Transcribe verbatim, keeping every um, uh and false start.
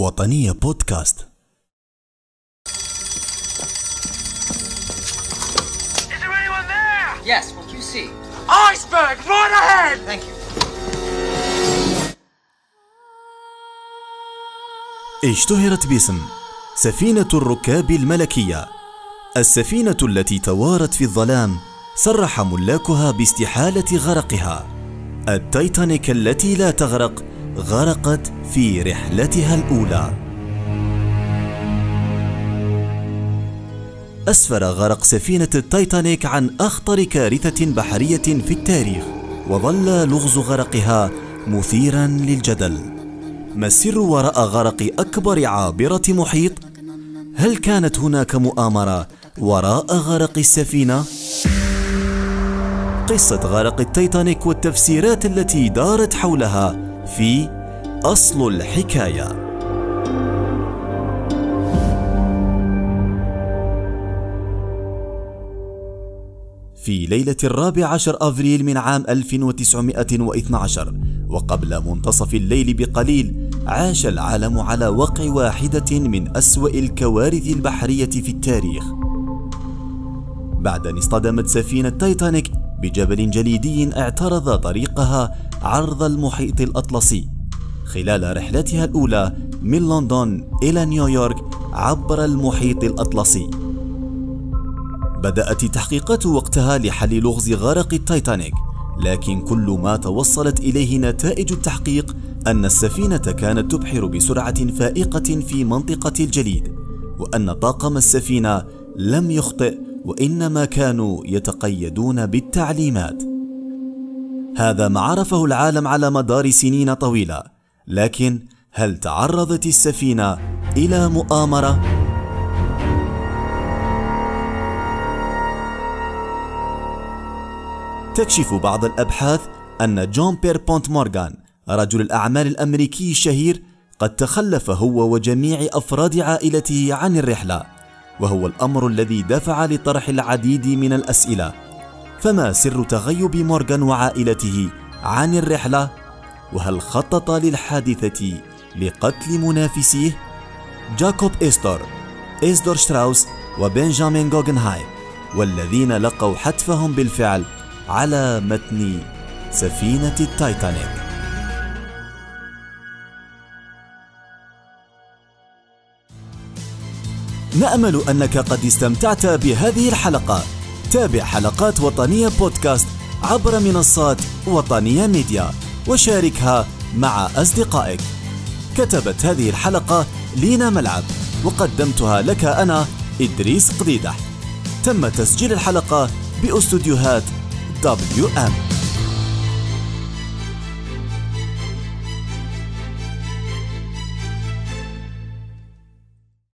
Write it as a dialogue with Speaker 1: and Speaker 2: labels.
Speaker 1: وطنية بودكاست.
Speaker 2: Is there anyone there?
Speaker 3: Yes, what do you see?
Speaker 2: Iceberg, right ahead!
Speaker 3: Thank you.
Speaker 1: اشتهرت باسم سفينة الركاب الملكية. السفينة التي توارت في الظلام صرح ملاكها باستحالة غرقها. التايتانيك التي لا تغرق غرقت في رحلتها الأولى. أسفر غرق سفينة التايتانيك عن أخطر كارثة بحرية في التاريخ، وظل لغز غرقها مثيرا للجدل. ما السر وراء غرق أكبر عابرة محيط؟ هل كانت هناك مؤامرة وراء غرق السفينة؟ قصة غرق التايتانيك والتفسيرات التي دارت حولها في أصل الحكاية. في ليلة الرابع عشر أفريل من عام ألف وتسعمائة واثني عشر، وقبل منتصف الليل بقليل، عاش العالم على وقع واحدة من أسوأ الكوارث البحرية في التاريخ، بعد أن اصطدمت سفينة تايتانيك بجبل جليدي اعترض طريقها عرض المحيط الأطلسي خلال رحلتها الأولى من لندن إلى نيويورك عبر المحيط الأطلسي. بدأت التحقيقات وقتها لحل لغز غرق التايتانيك، لكن كل ما توصلت إليه نتائج التحقيق أن السفينة كانت تبحر بسرعة فائقة في منطقة الجليد، وأن طاقم السفينة لم يخطئ وإنما كانوا يتقيدون بالتعليمات. هذا ما عرفه العالم على مدار سنين طويلة، لكن هل تعرضت السفينة إلى مؤامرة؟ تكشف بعض الأبحاث أن جون بيربونت مورغان رجل الأعمال الأمريكي الشهير قد تخلف هو وجميع أفراد عائلته عن الرحلة، وهو الأمر الذي دفع لطرح العديد من الأسئلة. فما سر تغيب مورغان وعائلته عن الرحلة؟ وهل خطط للحادثة لقتل منافسيه؟ جاكوب إستور، إيزدور شتراوس وبنجامين غوغنهايم، والذين لقوا حتفهم بالفعل على متن سفينة التايتانيك. نأمل أنك قد استمتعت بهذه الحلقة. تابع حلقات وطنية بودكاست عبر منصات وطنية ميديا وشاركها مع أصدقائك. كتبت هذه الحلقة لينا ملعب، وقدمتها لك أنا إدريس قديدح. تم تسجيل الحلقة باستوديوهات دبليو إم.